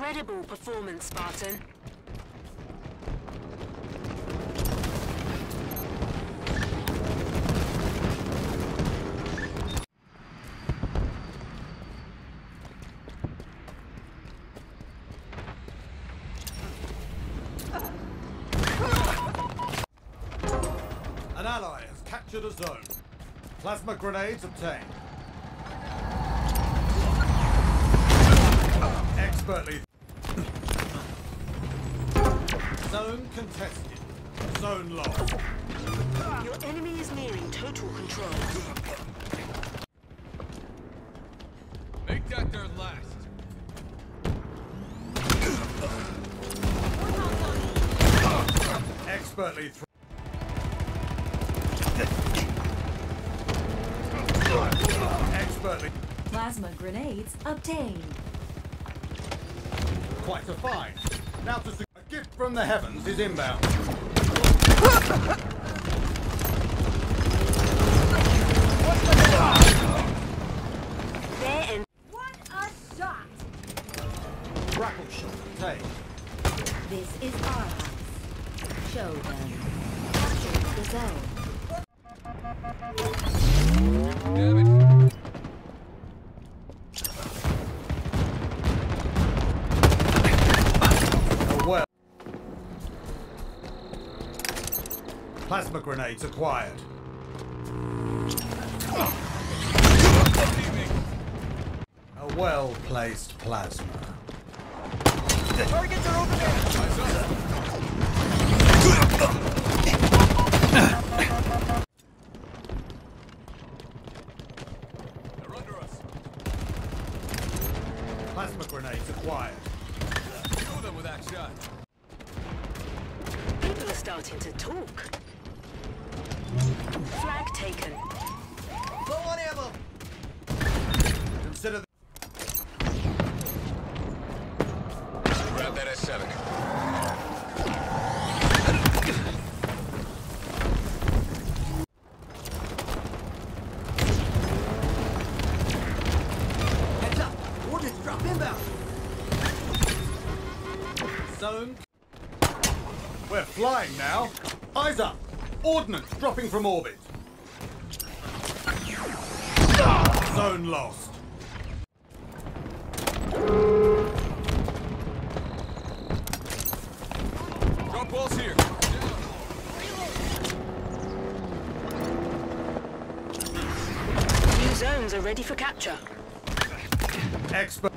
Incredible performance, Spartan. An ally has captured a zone. Plasma grenades obtained. Expertly. Zone contested. Zone lost. Your enemy is nearing total control. Make that their last. Expertly. Expertly. Plasma grenades obtained. Quite a find. Now to a gift from the heavens is inbound. There and What a shot! Grapple shot obtained. This is our house. Show them. Capture the zone. Damn it. Oh well. Plasma grenades acquired. A well-placed plasma. Targets are over there. Eyes up. They're under us. Plasma grenades acquired. Show them with that shot. people are starting to talk. Flag taken. Low on ammo. Consider Grab that S7. Heads up! Ordnance drop inbound! zone. We're flying now. Eyes up. Ordnance dropping from orbit. Zone lost. Drop balls here. New zones are ready for capture. Expert.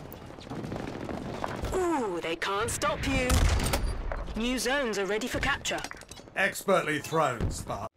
Ooh, they can't stop you. New zones are ready for capture. Expertly thrown, Spark.